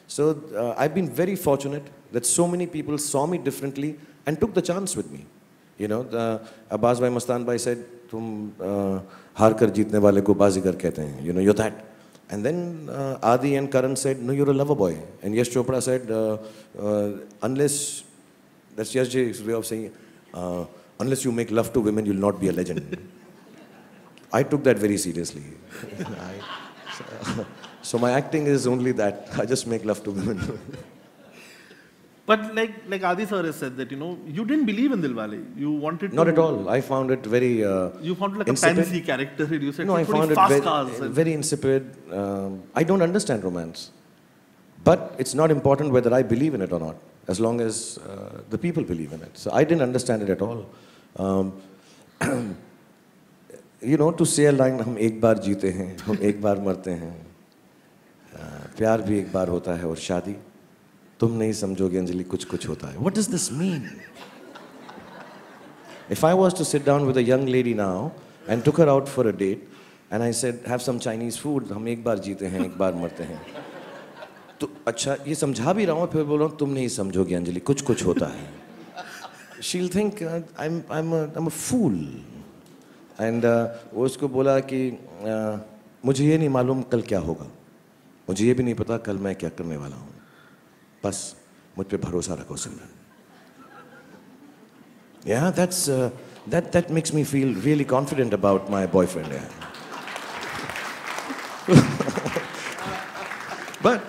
So I've been very fortunate that so many people saw me differently and took the chance with me. You know, Abbas Bhai, Mastan Bhai said, "Tum haar kar jeetne wale ko bazigar kehte hain." You know, you're that. And then Adi and Karan said, "No, you're a lover boy." And Yash Chopra said, "Unless," that's Yash J's way of saying, "Unless you make love to women, you'll not be a legend." I took that very seriously. So my acting is only that. I just make love to women. But like Adi sir has said that, you know, you didn't believe in Dilwale. You wanted to... Not at all. I found it very you found it like insipid. a fancy character. You said No, I found it very insipid. I don't understand romance. But it's not important whether I believe in it or not, as long as the people believe in it. So I didn't understand it at all. You know, to say a line, हम एक बार जीते हैं, हम एक बार मरते हैं, प्यार भी एक बार होता है और शादी, तुम नहीं समझोगे अंजलि कुछ कुछ होता है. What does this mean? If I was to sit down with a young lady now and took her out for a date and I said, have some Chinese food, हम एक बार जीते हैं, एक बार मरते हैं, तो अच्छा ये समझा भी रहा हूँ, फिर बोल रहा हूँ तुम नहीं समझोगे अंजलि कुछ कुछ होता है. She'll think I'm a fool. And वो उसको बोला कि मुझे ये नहीं मालूम कल क्या होगा, मुझे ये भी नहीं पता कल मैं क्या करने वाला हूँ, बस मुझ पे भरोसा रखो सिमरन. Yeah, that makes me feel really confident about my boyfriend. Yeah. But